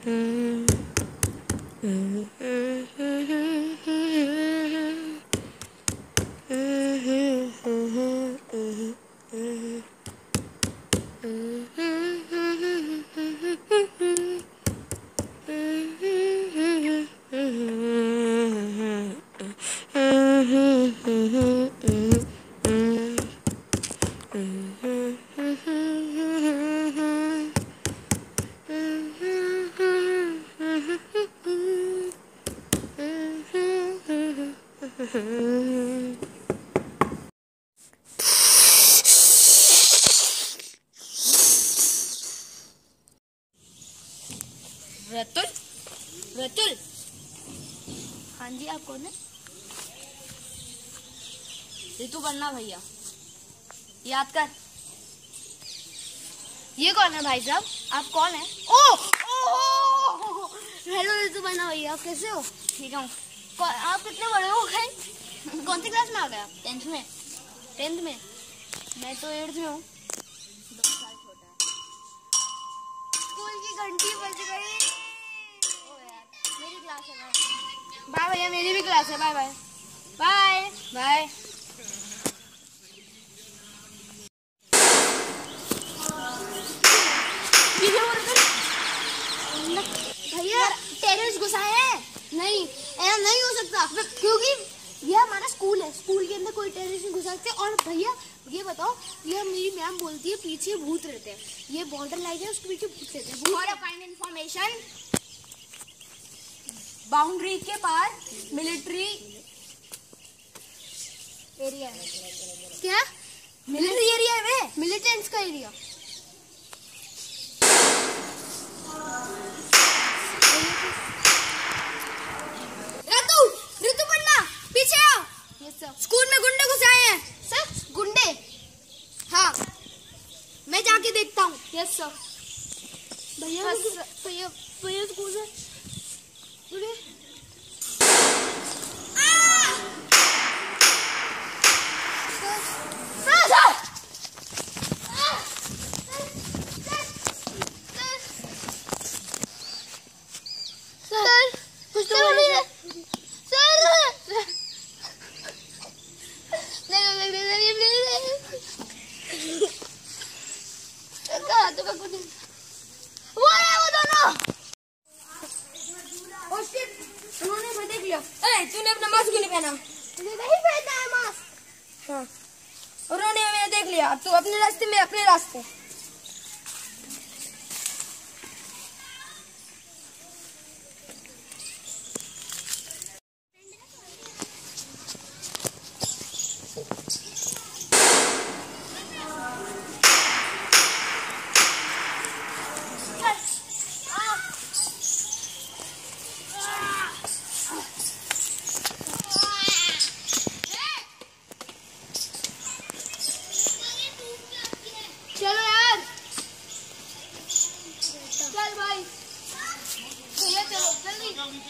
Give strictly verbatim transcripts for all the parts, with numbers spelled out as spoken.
रतुल, रतुल। हाँ जी, आप कौन है? ऋतुपर्ना भैया, याद कर। ये कौन है भाई साहब? आप कौन है? ओ, ओ, हेलो ऋतुपर्ना भैया, आप कैसे हो? ठीक हूँ। आप कितने बड़े हो गए? कौन सी क्लास में आ गए आप? टेंथ में। टेंथ में? मैं तो एट्थ में हूँ। दो साल छोटा है। स्कूल की घंटी बज गई। ओ यार, मेरी क्लास है। बाय भैया, मेरी भी क्लास है। Bye bye bye bye. भैया टेरेस घुसा है। नहीं, ऐसा नहीं हो सकता, क्योंकि ये हमारा स्कूल है। स्कूल के अंदर कोई टेरेस नहीं घुसा सकते। और भैया ये बताओ, ये मेरी मैम बोलती है पीछे भूत रहते हैं। ये बॉर्डर लाइन है, उसके पीछे भूत रहते हैं। For a kind information, boundary के पार मिलिट्री एरिया है। क्या? मिलिट्री एरिया है वे, मिलिटेंट्स का एरिया। रतु, ऋतुपर्ना, पीछे आओ। Yes sir. स्कूल में गुंडे घुसे आए हैं। सर, गुंडे? हाँ, मैं जाके देखता हूँ। Yes sir. भैया भैया भैया स्कूल से तूने अपना मास्क क्यों नहीं पहना? नहीं पहना है मास्क। हाँ, उन्होंने हमें देख लिया। अब तू अपने रास्ते में, अपने रास्ते। चलो यार, चल भाई भैया, चलो जल्दी।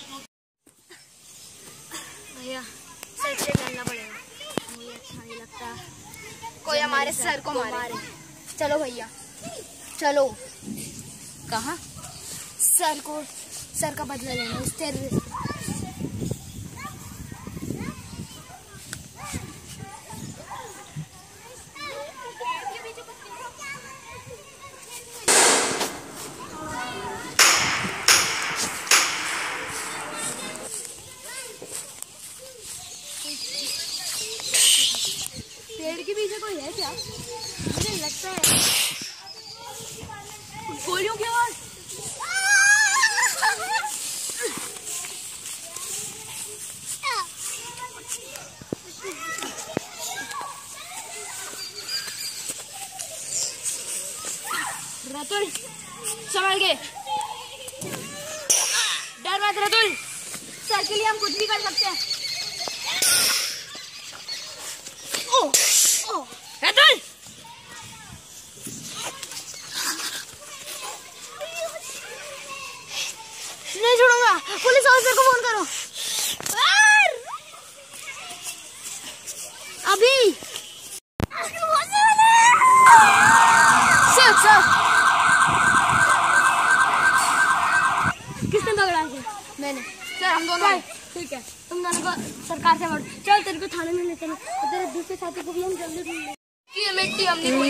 भैया सर से करना पड़ेगा, मुझे अच्छा नहीं लगता कोई हमारे सर को मारे। चलो भैया, चलो। कहाँ? सर को, सर का बदला लेना इस टेररिस्ट। पेड़ के पीछे कोई है क्या? मुझे लगता है गोलियों की आवाज। रतुल, संभाल के। डर मत रतुल, सर के लिए हम कुछ भी कर सकते हैं। ओ, ओ, रतुल, नहीं छोड़ूंगा। पुलिस ऑफिसर को फोन करो अभी। Sir, sir. मैंने। चल हम दोनों आए। ठीक है, तुम दोनों को सरकार से बांट। चल तेरे को थाने में ले चलो, और तेरे दूसरे साथी को भी हम जल्दी ढूंढ लेंगे। ये मिट्टी हमने खोई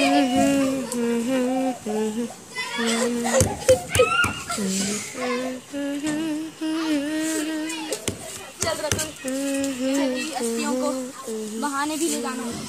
चल रतुल, चलिए अस्थियों को बहाने भी ले जाना है।